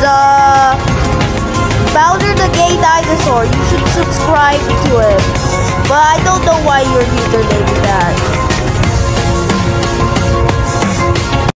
Bowser the Gay Dinosaur. You should subscribe to him. But I don't know why your username is that.